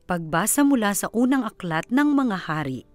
Pagbasa mula sa unang aklat ng mga hari.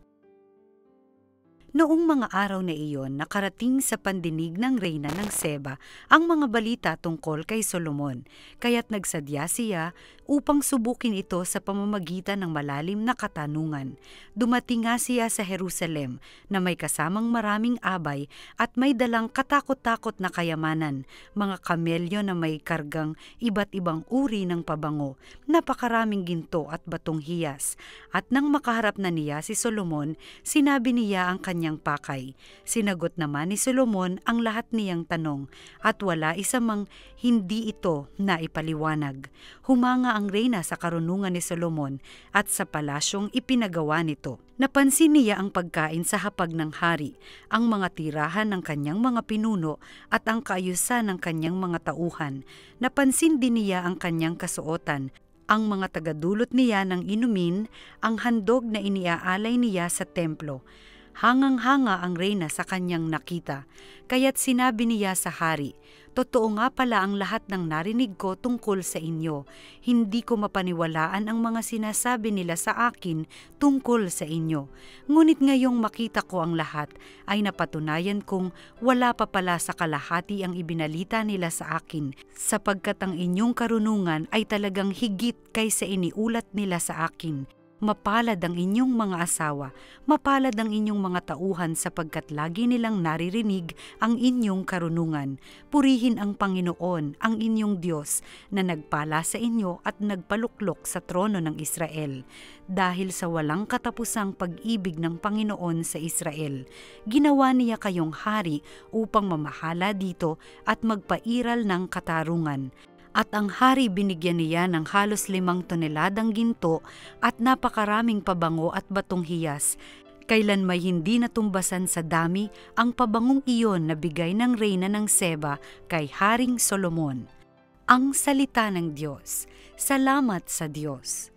Noong mga araw na iyon, nakarating sa pandinig ng reyna ng Seba ang mga balita tungkol kay Solomon, kaya't nagsadya siya upang subukin ito sa pamamagitan ng malalim na katanungan. Dumating nga siya sa Jerusalem na may kasamang maraming abay at may dalang katakot-takot na kayamanan, mga kamelyo na may kargang iba't ibang uri ng pabango, napakaraming ginto at batong hiyas. At nang makaharap na niya si Solomon, sinabi niya ang kanyang pakay. Sinagot naman ni Solomon ang lahat niyang tanong at wala isa mang hindi ito na ipaliwanag. Humanga ang reyna sa karunungan ni Solomon at sa palasyong ipinagawa nito. Napansin niya ang pagkain sa hapag ng hari, ang mga tirahan ng kanyang mga pinuno at ang kaayusan ng kanyang mga tauhan. Napansin din niya ang kanyang kasuotan, ang mga tagadulot niya ng inumin, ang handog na iniaalay niya sa templo. Hangang-hanga ang reyna sa kanyang nakita, kaya't sinabi niya sa hari, "Totoo nga pala ang lahat ng narinig ko tungkol sa inyo. Hindi ko mapaniwalaan ang mga sinasabi nila sa akin tungkol sa inyo. Ngunit ngayong makita ko ang lahat, ay napatunayan kong wala pa pala sa kalahati ang ibinalita nila sa akin, sapagkat ang inyong karunungan ay talagang higit kaysa iniulat nila sa akin. Mapalad ang inyong mga asawa, mapalad ang inyong mga tauhan sapagkat lagi nilang naririnig ang inyong karunungan. Purihin ang Panginoon, ang inyong Diyos, na nagpala sa inyo at nagpaluklok sa trono ng Israel. Dahil sa walang katapusang pag-ibig ng Panginoon sa Israel, ginawa niya kayong hari upang mamahala dito at magpairal ng katarungan. At ang hari binigyan niya ng halos 5 toneladang ginto at napakaraming pabango at batong hiyas. Kailan may hindi natumbasan sa dami ang pabangong iyon na bigay ng reyna ng Seba kay Haring Solomon. Ang salita ng Diyos. Salamat sa Diyos.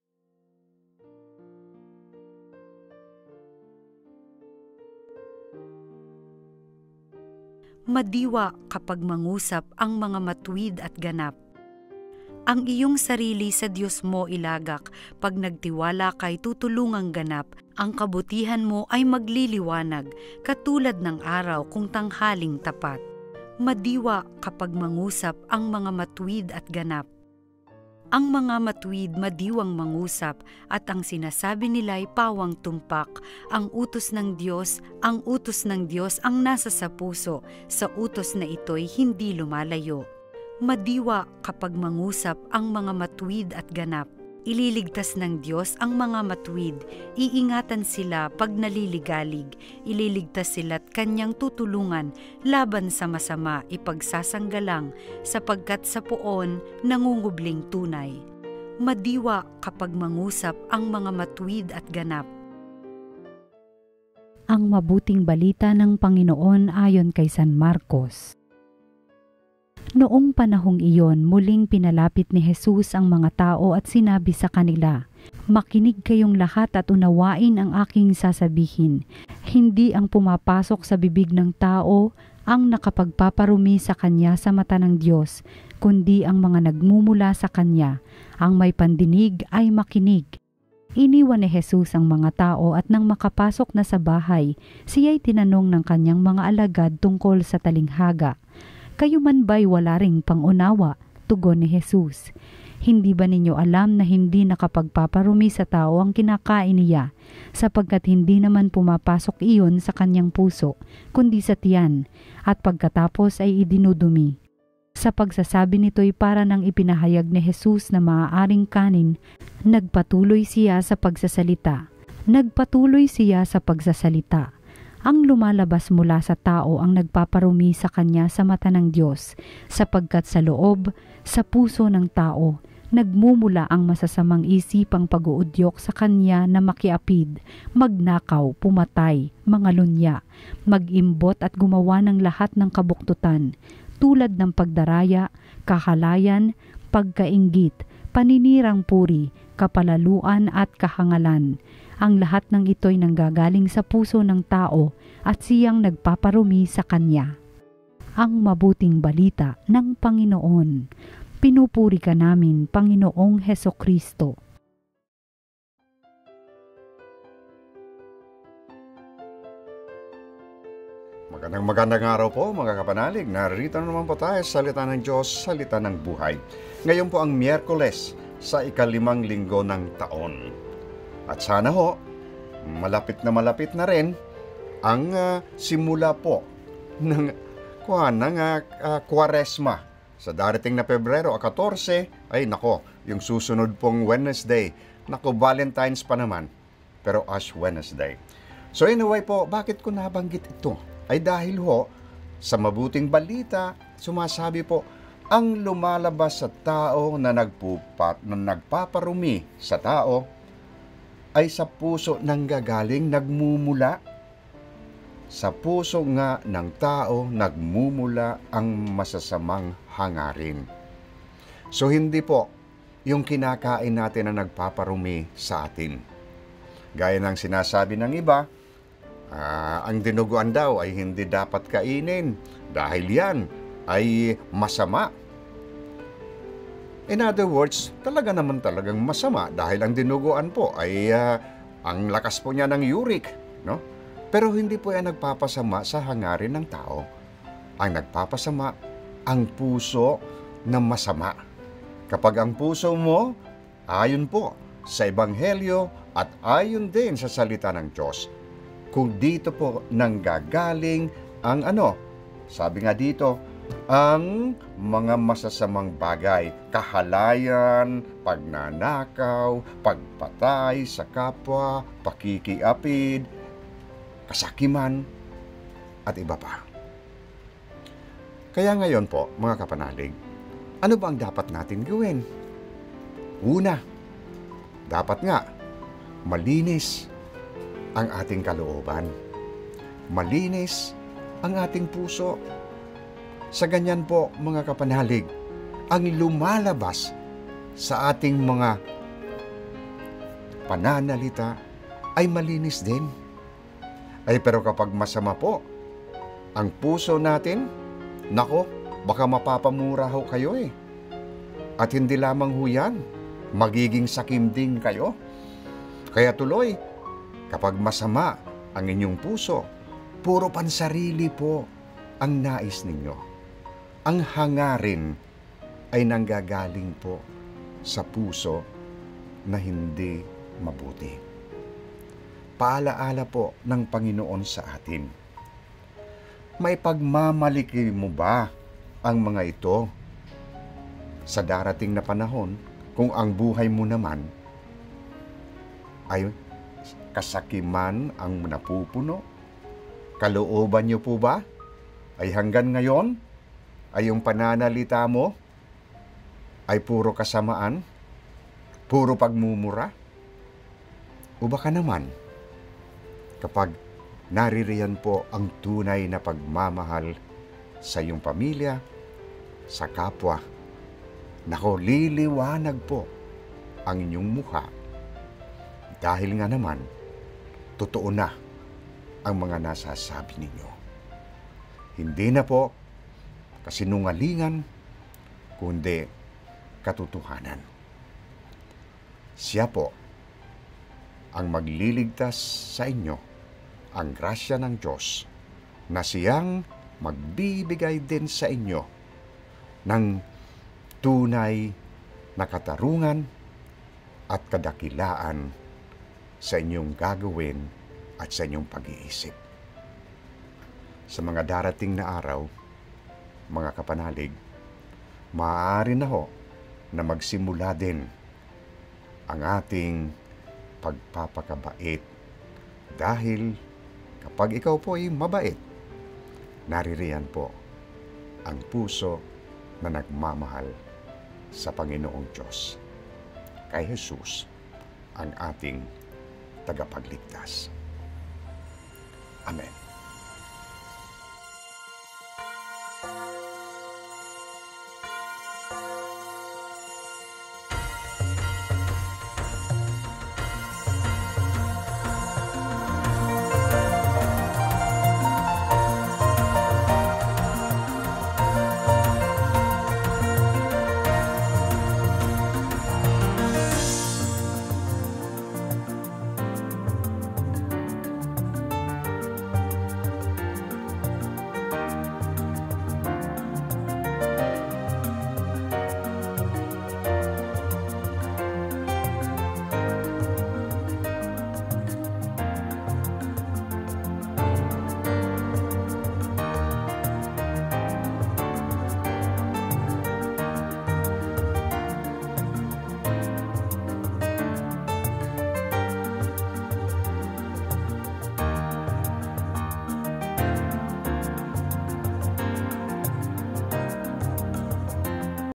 Madiwa kapag mangusap ang mga matuwid at ganap. Ang iyong sarili sa Diyos mo ilagak, pag nagtiwala kay tutulungang ganap, ang kabutihan mo ay magliliwanag, katulad ng araw kung tanghaling tapat. Madiwa kapag mangusap ang mga matuwid at ganap. Ang mga matuwid madiwang mangusap at ang sinasabi nila'y pawang tumpak. Ang utos ng Diyos ang nasa sa puso, sa utos na ito'y hindi lumalayo. Madiwa kapag mangusap ang mga matuwid at ganap. Ililigtas ng Diyos ang mga matuwid, iingatan sila pag naliligalig, ililigtas sila't kanyang tutulungan, laban sa masama ipagsasanggalang, sapagkat sa poon nangungubling tunay. Madiwa kapag mangusap ang mga matuwid at ganap. Ang mabuting balita ng Panginoon ayon kay San Marcos. Noong panahong iyon, muling pinalapit ni Jesus ang mga tao at sinabi sa kanila, "Makinig kayong lahat at unawain ang aking sasabihin. Hindi ang pumapasok sa bibig ng tao ang nakapagpaparumi sa kanya sa mata ng Diyos, kundi ang mga nagmumula sa kanya. Ang may pandinig ay makinig." Iniwan ni Jesus ang mga tao at nang makapasok na sa bahay, siya'y tinanong ng kanyang mga alagad tungkol sa talinghaga. "Kayo man ba'y wala ring pangunawa?" Tugon ni Jesus. "Hindi ba ninyo alam na hindi nakapagpaparumi sa tao ang kinakain niya, sapagkat hindi naman pumapasok iyon sa kanyang puso, kundi sa tiyan, at pagkatapos ay idinudumi?" Sa pagsasabi nito'y para nang ipinahayag ni Jesus na maaaring kanin, nagpatuloy siya sa pagsasalita. Ang lumalabas mula sa tao ang nagpaparumi sa kanya sa mata ng Diyos, sapagkat sa loob, sa puso ng tao, nagmumula ang masasamang isipang pag-uudyok sa kanya na makiapid, magnakaw, pumatay, mangalunya, mag-imbot at gumawa ng lahat ng kabuktutan, tulad ng pagdaraya, kahalayan, pagkainggit, paninirang puri, kapalaluan at kahangalan. Ang lahat ng ito'y nanggagaling sa puso ng tao at siyang nagpaparumi sa kanya. Ang mabuting balita ng Panginoon. Pinupuri ka namin, Panginoong Hesukristo. Magandang araw po mga kapanalig. Narito naman po tayo sa salita ng Diyos, salita ng buhay. Ngayon po ang Miyerkules sa ika-5 linggo ng taon. At sana ho, malapit na rin ang simula po ng Kwaresma. Sa darating na Pebrero 14, ay nako, yung susunod pong Wednesday, nako Valentine's pa naman, pero Ash Wednesday. So anyway po, bakit ko nabanggit ito? Ay dahil ho, sa mabuting balita, sumasabi po, ang lumalabas sa tao na nagpaparumi sa tao, ay sa puso nanggagaling nagmumula. Sa puso nga ng tao nagmumula ang masasamang hangarin. So hindi po yung kinakain natin na nagpaparumi sa atin. Gaya ng sinasabi ng iba, ang dinuguan daw ay hindi dapat kainin dahil yan ay masama. In other words, talagang masama dahil ang dinuguan po ay ang lakas po niya ng uric, no? Pero hindi po yan nagpapasama sa hangarin ng tao. Ang nagpapasama, ang puso na masama. Kapag ang puso mo, ayon po sa Ebanghelyo at ayon din sa salita ng Diyos, kung dito po nanggagaling ang sabi nga dito, ang mga masasamang bagay, kahalayan, pagnanakaw, pagpatay sa kapwa, pakikiapid, kasakiman, at iba pa. Kaya ngayon po, mga kapanalig, ano ba ang dapat natin gawin? Una, dapat nga, malinis ang ating kalooban. Malinis ang ating puso. Sa ganyan po, mga kapanalig, ang lumalabas sa ating mga pananalita ay malinis din. Ay pero kapag masama po ang puso natin, nako, baka mapapamura ho kayo eh. At hindi lamang ho yan, magiging sakim din kayo. Kaya tuloy, kapag masama ang inyong puso, puro pansarili po ang nais ninyo. Ang hangarin ay nanggagaling po sa puso na hindi mabuti. Paalaala po ng Panginoon sa atin. May pagmamaliki mo ba ang mga ito sa darating na panahon kung ang buhay mo naman ay kasakiman ang napupuno? Kalooban niyo po ba ay hanggang ngayon ay yung pananalita mo ay puro kasamaan, puro pagmumura? O baka naman, kapag naririyan po ang tunay na pagmamahal sa iyong pamilya, sa kapwa, nako, liliwanag po ang inyong mukha. Dahil nga naman, totoo na ang mga nasasabi ninyo. Hindi na po kasinungalingan, kundi katotohanan. Siya po ang magliligtas sa inyo, ang grasya ng Diyos, na siyang magbibigay din sa inyo ng tunay na katarungan at kadakilaan sa inyong gagawin at sa inyong pag-iisip. Sa mga darating na araw, mga kapanalig, maaari na ho na magsimula din ang ating pagpapakabait. Dahil kapag ikaw po ay mabait, naririyan po ang puso na nagmamahal sa Panginoong Diyos, kay Jesus, ang ating tagapagligtas. Amen.